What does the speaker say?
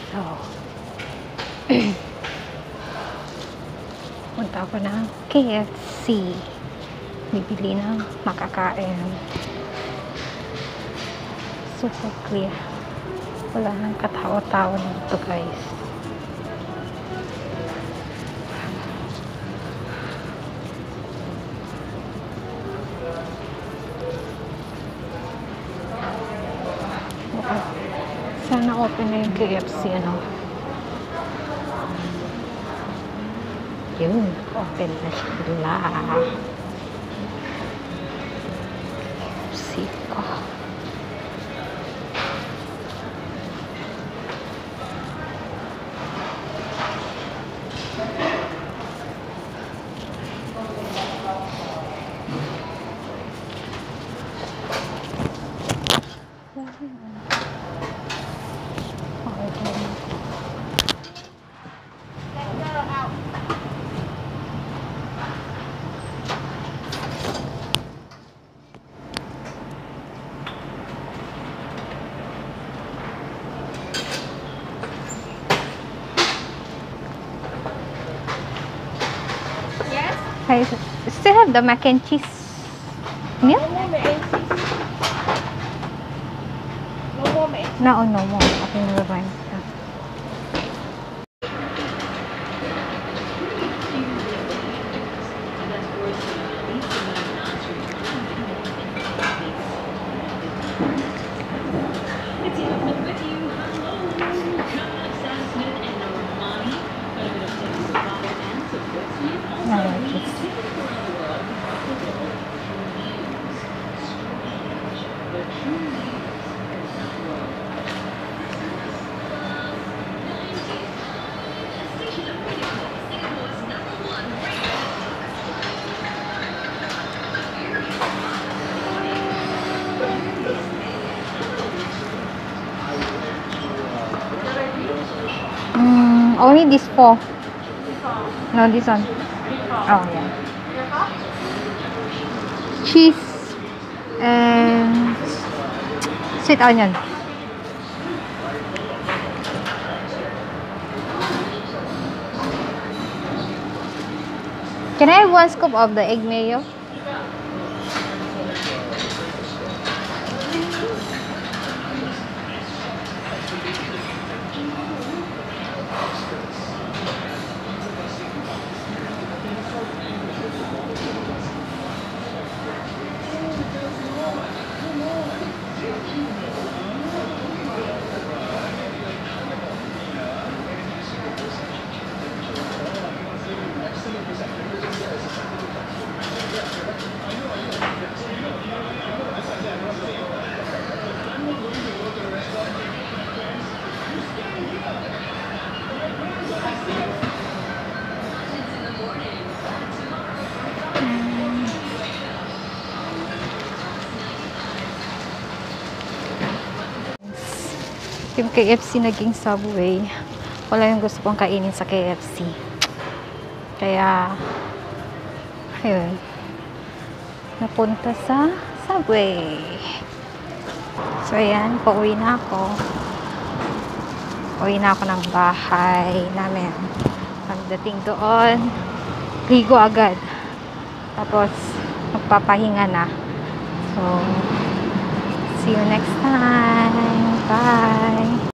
So, punta ako ng KFC. Bibili ng makakain. Super clear. Wala nang katao-tao nito, guys. Sana open na yung KFC, ano? Yun, open na sila. KFC ko. I still have the mac and cheese meal? No more mac and cheese. No more mac. No, no more. Okay, never mind. Only this four. No, this one. Oh, yeah. Cheese and sweet onion. Can I have one scoop of the egg mayo? Yung KFC naging Subway. Wala yung gusto kong kainin sa KFC. Kaya, ayun. Napunta sa Subway. So, ayan. Pauwi na ako. Pauwi na ako ng bahay namin. Pagdating doon, ligo agad. Tapos, magpapahinga na. So, see you next time. Bye!